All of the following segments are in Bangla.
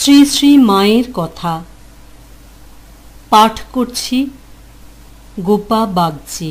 শ্রী শ্রী মায়ের কথা পাঠ করছি গোপা বাগচি।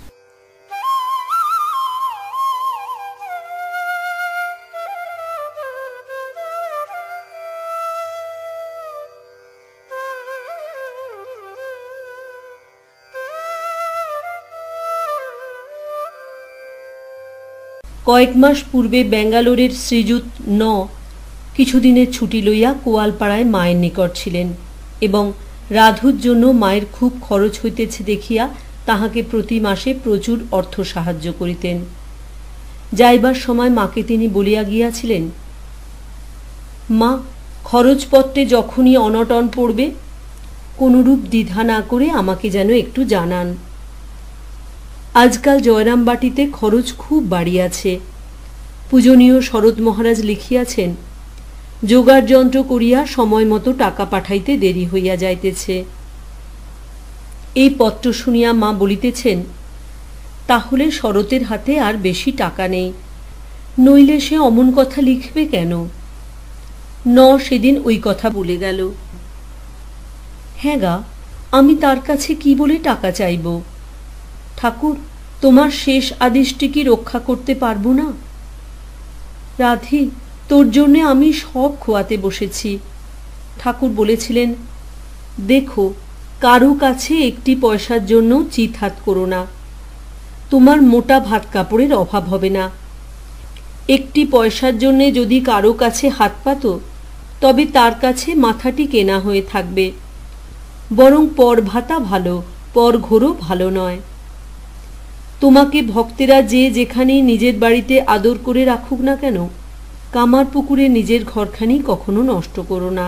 কয়েক মাস পূর্বে বেঙ্গালোরের শ্রীযুত কিছুদিনের ছুটি লইয়া কোয়ালপাড়ায় মায়ের নিকট ছিলেন এবং রাধুর জন্য মায়ের খুব খরচ হইতেছে দেখিয়া তাহাকে প্রতি মাসে প্রচুর অর্থ সাহায্য করিতেন। যাইবার সময় মাকে তিনি বলিয়া গিয়াছিলেন, মা, খরচপত্রে যখনই অনটন পড়বে কোনরূপ দ্বিধা না করে আমাকে যেন একটু জানান। আজকাল জয়রামবাটিতে খরচ খুব বাড়িয়াছে। পূজনীয় শরৎ মহারাজ লিখিয়াছেন, যোগাড় যন্ত্র করিয়া সময় মতো টাকা পাঠাইতে দেরি হইয়া যাইতেছে। এই পত্র শুনিয়া মা বলিতেছেন, তাহলে শরতের হাতে আর বেশি টাকা নেই, নইলে সে অমন কথা লিখবে কেন? সেদিন ওই কথা বলে গেল। হ্যাঁ গা, আমি তার কাছে কি বলে টাকা চাইব? ঠাকুর, তোমার শেষ আদেশটি কি রক্ষা করতে পারব না? রাধি, তোর জন্যে আমি সব খোয়াতে বসেছি। ঠাকুর বলেছিলেন, দেখো, কারো কাছে একটি পয়সার জন্য চিত হাত করো না। তোমার মোটা ভাত কাপড়ের অভাব হবে না। একটি পয়সার জন্যে যদি কারো কাছে হাত পাতো তবে তার কাছে মাথাটি কেনা হয়ে থাকবে। বরং পর ভাতা ভালো, পর ঘোরও ভালো নয়। তোমাকে ভক্তেরা যে যেখানেই নিজের বাড়িতে আদর করে রাখুক না কেন, কামার পুকুরে নিজের ঘরখানি কখনো নষ্ট করো না।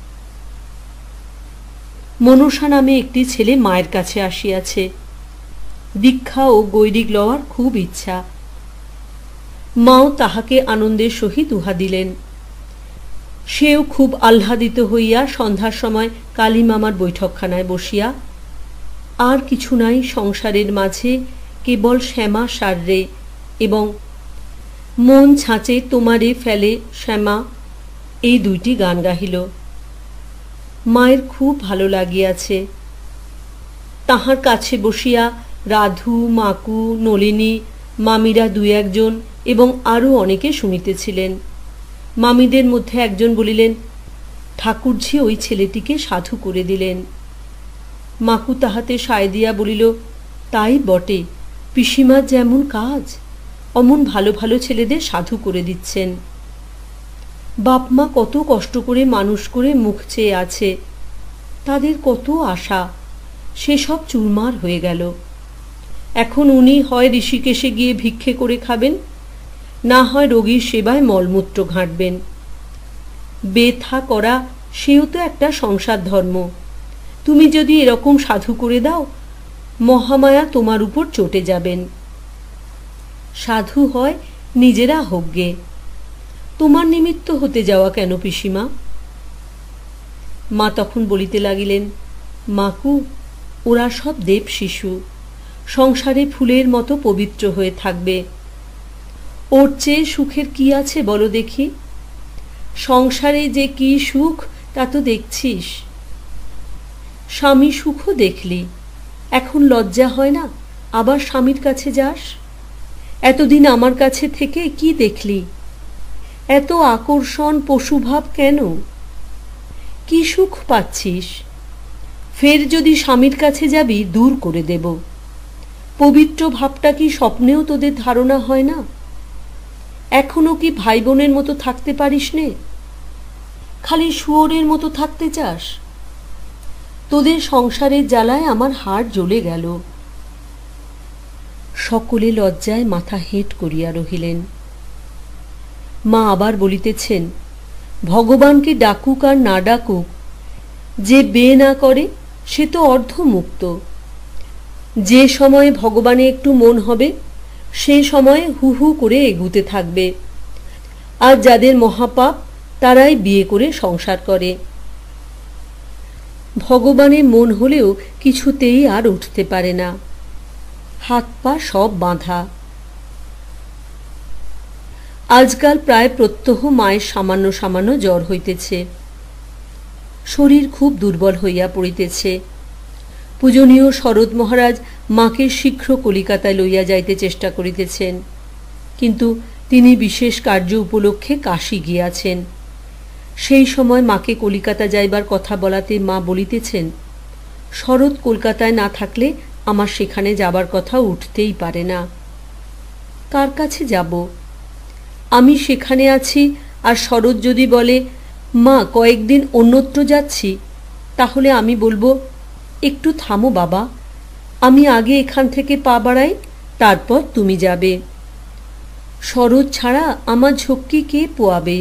মনসা নামে একটি ছেলে মায়ের কাছে আসিয়াছে। দীক্ষা ও গৈরিক লওয়ার খুব ইচ্ছা। মাও তাহাকে আনন্দের সহিত উহা দিলেন। সেও খুব আহ্লাদিত হইয়া সন্ধ্যার সময় কালী মামার বৈঠকখানায় বসিয়া, আর কিছু নাই সংসারের মাঝে, কেবল শ্যামা সাররে এবং মন ছাঁচে তোমারে ফেলে শ্যামা, এই দুইটি গান গাহিল। মায়ের খুব ভালো লাগিয়াছে। তাহার কাছে বসিয়া রাধু, মাকু, নলিনী, মামিরা দুই একজন এবং আরও অনেকে শুনিতেছিলেন। মামিদের মধ্যে একজন বলিলেন, ঠাকুরঝি ওই ছেলেটিকে সাধু করে দিলেন। মাকু তাহাতে সায় দিয়া বলিল, তাই বটে, পিসিমার যেমন কাজ অমন ভালো ভালো ছেলেদের সাধু করে দিচ্ছেন। বাপমা কত কষ্ট করে মানুষ করে মুখ চেয়ে আছে, তাদের কত আশা, সেসব চুরমার হয়ে গেল। এখন উনি হয় ঋষিকেশে গিয়ে ভিক্ষে করে খাবেন, না হয় রোগীর সেবায় মলমূত্র ঘাঁটবেন। বেথা করা সেও তো একটা সংসার ধর্ম। তুমি যদি এরকম সাধু করে দাও, মহামায়া তোমার উপর চটে যাবেন। সাধু হয় নিজেরা হোক গে, তোমার নিমিত্ত হতে যাওয়া কেন পিসিমা? মা তখন বলিতে লাগিলেন, মাকু, ওরা সব দেব শিশু, সংসারে ফুলের মতো পবিত্র হয়ে থাকবে। ওর চেয়ে সুখের কি আছে বলো দেখি? সংসারে যে কি সুখ তা তো দেখছিস। স্বামী সুখও দেখলি, এখন লজ্জা হয় না আবার স্বামীর কাছে যাস? এতদিন আমার কাছে থেকে কি দেখলি? এত আকর্ষণ, পশুভাব কেন? কি সুখ পাচ্ছিস? ফের যদি স্বামীর কাছে যাবি, দূর করে দেব। পবিত্র ভাবটা কি স্বপ্নেও তোদের ধারণা হয় না? এখনো কি ভাই বোনের মতো থাকতে পারিস নে? খালি শুয়োরের মতো থাকতে চাস? তোদের সংসারের জ্বালায় আমার হাড় জ্বলে গেল। সকলে লজ্জায় মাথা হেঁট করিয়া রহিলেন। মা আবার বলিতেছেন, ভগবানকে ডাকুক আর না ডাকুক, যে বে না করে সে তো অর্ধমুক্ত। যে সময়ে ভগবানে একটু মন হবে, সে সময়ে হু হু করে এগুতে থাকবে। আর যাদের মহাপাপ, তারাই বিয়ে করে সংসার করে। ভগবানে মন হলেও কিছুতেই আর উঠতে পারে না, হাত পা সব বাঁধা। আজকাল প্রায় প্রত্যহ মায়ের সামান্য সামান্য জ্বর হইতেছে। শরীর খুব দুর্বল হইয়া পড়িতেছে। পূজনীয় শরৎ মহারাজ মাকে শীঘ্র কলিকাতায় লইয়া যাইতে চেষ্টা করিতেছেন, কিন্তু তিনি বিশেষ কার্য উপলক্ষে কাশী গিয়াছেন। সেই সময় মাকে কলিকাতা যাইবার কথা বলাতে মা বলিতেছেন, শরৎ কলকাতায় না থাকলে আমার সেখানে যাবার কথা উঠতেই পারে না। কার কাছে যাব? আমি সেখানে আছি, আর শরৎ যদি বলে মা কয়েকদিন অন্যত্র যাচ্ছি, তাহলে আমি বলবো একটু থামো বাবা, আমি আগে এখান থেকে পা বাড়াই, তারপর তুমি যাবে। শরৎ ছাড়া আমার ঝক্কি কে পোয়াবে?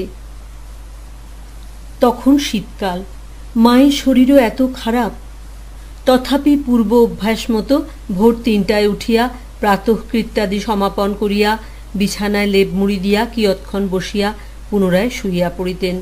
তখন শীতকাল, মায়ের শরীরও এত খারাপ। তথাপি পূর্ব অভ্যাস মতো ভোর ৩টায় উঠিয়া প্রাতঃকৃত্যাদি সমাপন করিয়া বিছানায় লেপ মুড়ি দিয়া কিয়ৎক্ষণ বসিয়া পুনরায় শুইয়া পড়িতেন।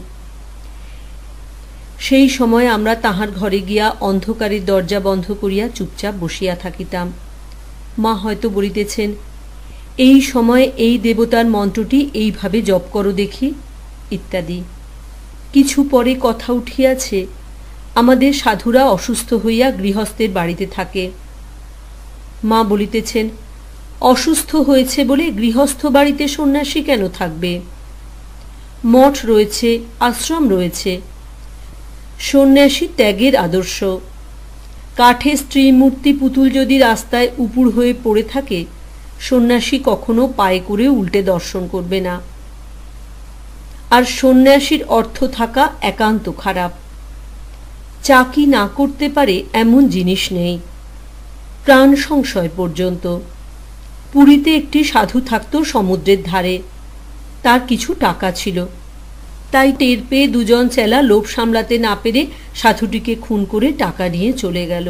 সেই সময় আমরা তাহার ঘরে গিয়া অন্ধকারের দরজা বন্ধ করিয়া চুপচাপ বসিয়া থাকিতাম। মা হয়তো বলিতেছেন, এই সময় এই দেবতার মন্ত্রটি এইভাবে জপ করো দেখি, ইত্যাদি। কিছু পরে কথা উঠিয়াছে, আমাদের সাধুরা অসুস্থ হইয়া গৃহস্থের বাড়িতে থাকে। মা বলিতেছেন, অসুস্থ হয়েছে বলে গৃহস্থ বাড়িতে সন্ন্যাসী কেন থাকবে? মঠ রয়েছে, আশ্রম রয়েছে। সন্ন্যাসী ত্যাগের আদর্শ। কাঠের স্ত্রী মূর্তি পুতুল যদি রাস্তায় উপুর হয়ে পড়ে থাকে, সন্ন্যাসী কখনো পায়ে করে উল্টে দর্শন করবে না। আর সন্ন্যাসীর অর্থ থাকা একান্ত খারাপ। চাকরি না করতে পারে এমন জিনিস নেই, প্রাণ সংশয় পর্যন্ত। পুরীতে একটি সাধু থাকত সমুদ্রের ধারে। তার কিছু টাকা ছিল, তাই টের পেয়ে দুজন চেলা লোভ সামলাতে না পেরে সাধুটিকে খুন করে টাকা নিয়ে চলে গেল।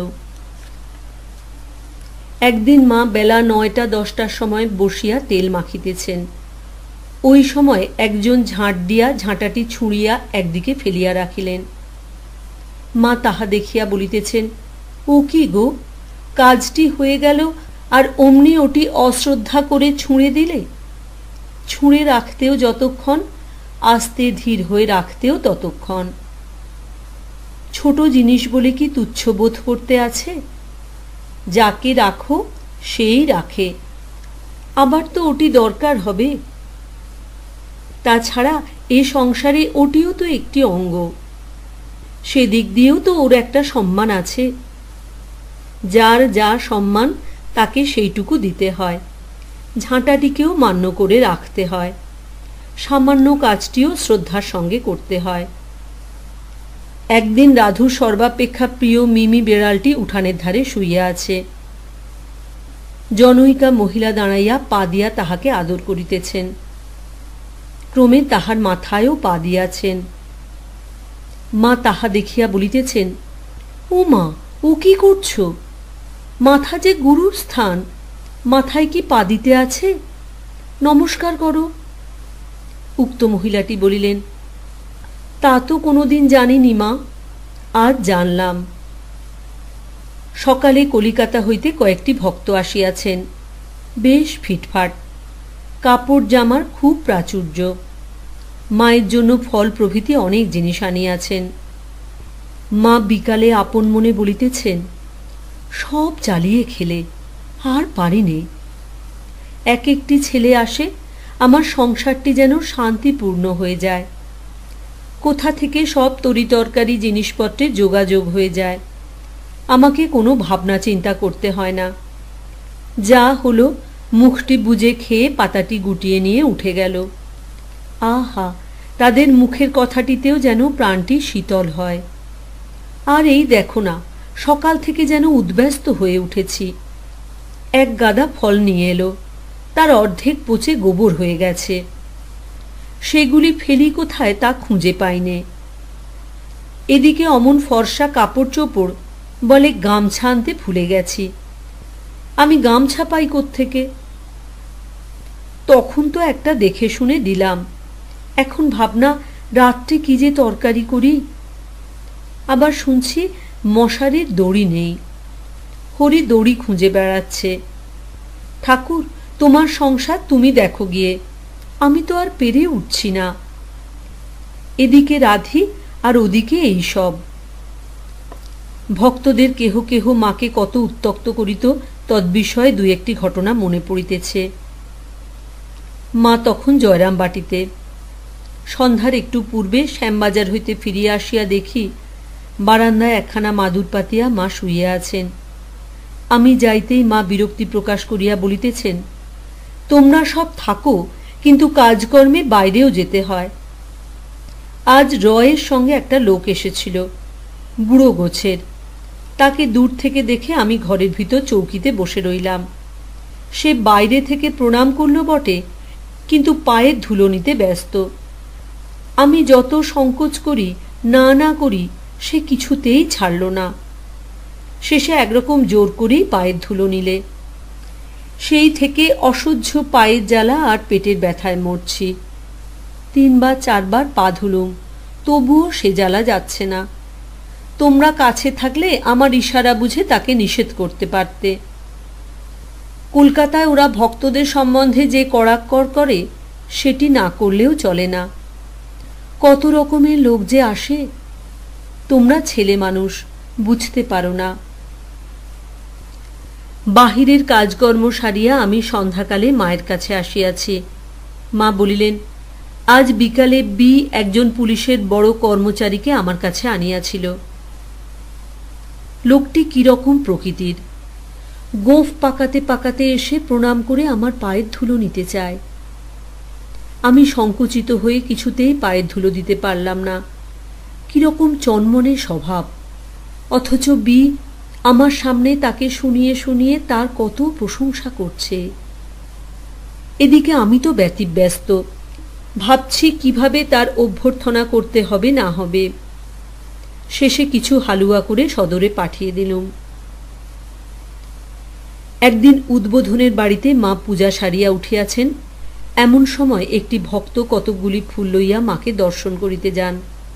একদিন মা বেলা ৯টা-১০টার সময় বসিয়া তেল মাখিতেছেন। ওই সময় একজন ঝাঁট দিয়া ঝাঁটাটি ছুঁড়িয়া একদিকে ফেলিয়া রাখিলেন। মা তাহা দেখিয়া বলিতেছেন, ও কি গো, কাজটি হয়ে গেল আর অমনি ওটি অশ্রদ্ধা করে ছুঁড়ে দিলে? ছুঁড়ে রাখতেও যতক্ষণ, আস্তে ধীর হয়ে রাখতেও ততক্ষণ। ছোট জিনিস বলে কি তুচ্ছ বোধ করতে আছে? যাকে রাখো সেই রাখে, আবার তো ওটি দরকার হবে। তাছাড়া এ সংসারে ওটিও তো একটি অঙ্গ, সেদিক দিয়েও তো ওর একটা সম্মান আছে। যার যা সম্মান তাকে সেইটুকু দিতে হয়। ঝাঁটাটিকেও মান্য করে রাখতে হয়, সামান্য কাজটিও শ্রদ্ধার সঙ্গে করতে হয়। একদিন রাধুর সর্বাপেক্ষা প্রিয় মিমি বেড়ালটি উঠানের ধারে শুইয়া আছে। জনৈকা মহিলা দাঁড়াইয়া পা দিয়া তাহাকে আদর করিতেছেন। ক্রমে তাহার মাথায়ও পা দিয়াছেন। মা তাহা দেখিয়া বলিতেছেন, ও মা, ও কি করছ? মাথা যে গুরুর স্থান, মাথায় কি পা দিতে আছে? নমস্কার করো। উক্ত মহিলাটি বলিলেন, তা তো কোনোদিন জানিনি মা, আজ জানলাম। সকালে কলিকাতা হইতে কয়েকটি ভক্ত আসিয়াছেন, বেশ ফিটফাট, কাপড় জামার খুব প্রাচুর্য। মায়ের জন্য ফল প্রভৃতি অনেক জিনিস আনিয়াছেন। মা বিকালে আপন মনে বলিতেছেন, সব চালিয়ে খেলে আর পারিনি। এক একটি ছেলে আসে, আমার সংসারটি যেন শান্তিপূর্ণ হয়ে যায়। কোথা থেকে সব তরিতরকারি জিনিসপত্রের যোগাযোগ হয়ে যায়, আমাকে কোনো ভাবনা চিন্তা করতে হয় না। যা হলো মুখটি বুজে খেয়ে পাতাটি গুটিয়ে নিয়ে উঠে গেল। আহা, তাদের মুখের কথাটিতেও যেন প্রাণটি শীতল হয়। আর এই দেখো না, সকাল থেকে যেন উদ্ব্যস্ত হয়ে উঠেছি। এক গাদা ফল নিয়ে এলো, তার অর্ধেক পচে গোবর হয়ে গেছে। সেগুলি ফেলি কোথায় তা খুঁজে পাইনে। এদিকে অমন ফর্সা কাপড় চোপড়, বলে গামছা আনতে ভুলে গেছি। আমি গামছা পাই কোত্থেকে? তখন তো একটা দেখে শুনে দিলাম, এখন ভাবনা রাত্রে কি যে তরকারি করি। আবার শুনছি মশারির দড়ি নেই। হরি দড়ি খুঁজে বেড়াচ্ছে। ঠাকুর, তোমার সংসার তুমি দেখো গিয়ে, আমি তো আর পেরে উঠছি না। এদিকে রাধি আর ওদিকে এই সব। ভক্তদের কেহ কেহ মাকে কত উত্ত্যক্ত করিত তদ্বিষয়ে দুই একটি ঘটনা মনে পড়িতেছে। মা তখন জয়রাম বাটিতে। সন্ধ্যার একটু পূর্বে শ্যামবাজার হইতে ফিরিয়া আসিয়া দেখি বারান্দায় একখানা মাদুর পাতিয়া মা শুইয়া আছেন। আমি যাইতেই মা বিরক্তি প্রকাশ করিয়া বলিতেছেন, তোমরা সব থাকো, কিন্তু কাজকর্মে বাইরেও যেতে হয়। আজ রয়ের সঙ্গে একটা লোক এসেছিল, বুড়ো গোছের। তাকে দূর থেকে দেখে আমি ঘরের ভিতর চৌকিতে বসে রইলাম। সে বাইরে থেকে প্রণাম করল বটে, কিন্তু পায়ের ধুলো নিতে ব্যস্ত। আমি যত সংকোচ করি, না না করি, সে কিছুতেই ছাড়ল না। শেষে একরকম জোর করেই পায়ের ধুলো নিলে। সেই থেকে অসহ্য পায়ের জ্বালা আর পেটের ব্যথায় মরছি। 3 বা 4 বার পা ধুলুম, তবুও সে জ্বালা যাচ্ছে না। তোমরা কাছে থাকলে আমার ইশারা বুঝে তাকে নিষেধ করতে পারতে। কলকাতায় ওরা ভক্তদের সম্বন্ধে যে কড়াক্কর করে, সেটি না করলেও চলে না। কত রকমের লোক যে আসে, তোমরা ছেলে মানুষ, বুঝতে পারো না। বাহিরের কাজকর্ম সারিয়া আমি সন্ধ্যাকালে মায়ের কাছে আসিয়াছি। মা বলিলেন, আজ বিকালে বি একজন পুলিশের বড় কর্মচারীকে আমার কাছে আনিয়াছিল। লোকটি কিরকম প্রকৃতির, গোঁফ পাকাতে পাকাতে এসে প্রণাম করে আমার পায়ের ধুলো নিতে চায়। আমি সংকুচিত হয়ে কিছুতেই পায়ের ধুলো দিতে পারলাম না। কিরকম চনমনে স্বভাব, অথচ বি আমার সামনে তাকে শুনিয়ে শুনিয়ে তার কত প্রশংসা করছে। এদিকে আমি তো ব্যতিব্যস্ত, ভাবছি কিভাবে তার অভ্যর্থনা করতে হবে না হবে। শেষে কিছু হালুয়া করে সদরে পাঠিয়ে দিলুম। একদিন উদ্বোধনের বাড়িতে মা পূজা সারিয়া উঠিয়াছেন। এমন সময় একটি ভক্ত কতকগুলি ফুল লইয়া মাকে দর্শন করিতে যান।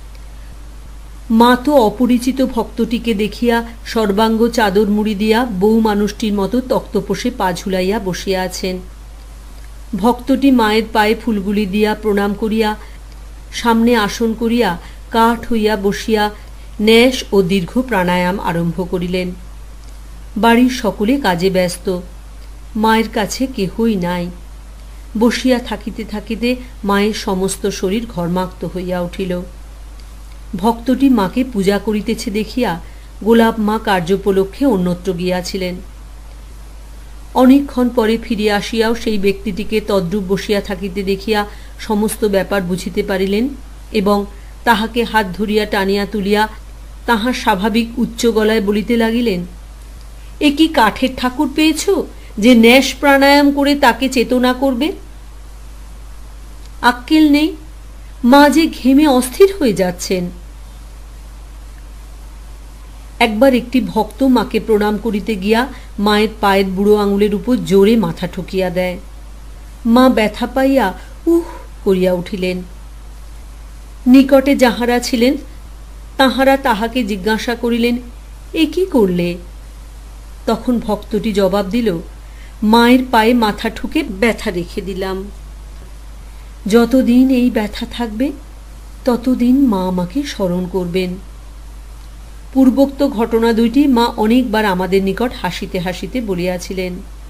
মা তো অপরিচিত ভক্তটিকে দেখিয়া সর্বাঙ্গ চাদর মুড়ি দিয়া বউ মানুষটির মতো তক্তপোষে পা ঝুলাইয়া বসিয়া আছেন। ভক্তটি মায়ের পায়ে ফুলগুলি দিয়া প্রণাম করিয়া সামনে আসন করিয়া কাঠ হইয়া বসিয়া ন্যাস ও দীর্ঘ প্রাণায়াম আরম্ভ করিলেন। বাড়ির সকলে কাজে ব্যস্ত, মায়ের কাছে কেহই নাই। বসিয়া থাকিতে থাকিতে মায়ের সমস্ত শরীর ঘর্মাক্ত হইয়া উঠিল। ভক্তটি মাকে পূজা করিতেছে দেখিয়া গোলাপ মা কার্যোপলক্ষে অন্যত্র গিয়াছিলেন। অনেকক্ষণ পরে ফিরিয়া আসিয়াও সেই ব্যক্তিটিকে তদ্রূপ বসিয়া থাকিতে দেখিয়া সমস্ত ব্যাপার বুঝিতে পারিলেন এবং তাহাকে হাত ধরিয়া টানিয়া তুলিয়া তাহার স্বাভাবিক উচ্চ গলায় বলিতে লাগিলেন, এ কি কাঠের ঠাকুর পেয়েছ যে ন্যাস প্রাণায়াম করে তাকে চেতনা করবে? আক্কেল নেই, মা যে ঘেমে অস্থির হয়ে যাচ্ছেন। একবার একটি ভক্ত মাকে প্রণাম করিতে গিয়া মায়ের পায়ের বুড়ো আঙুলের উপর জোরে মাথা ঠুকিয়া দেয়। মা ব্যথা পাইয়া উহ করিয়া উঠিলেন। নিকটে যাহারা ছিলেন তাহারা তাহাকে জিজ্ঞাসা করিলেন, এ কি করলে? তখন ভক্তটি জবাব দিল, মায়ের পায়ে মাথা ঠুকে ব্যথা রেখে দিলাম। যতদিন এই ব্যথা থাকবে ততদিন মা আমাকে স্মরণ করবেন। পূর্বোক্ত ঘটনা দুইটি মা অনেকবার আমাদের নিকট হাসিতে হাসিতে বলিয়াছিলেন।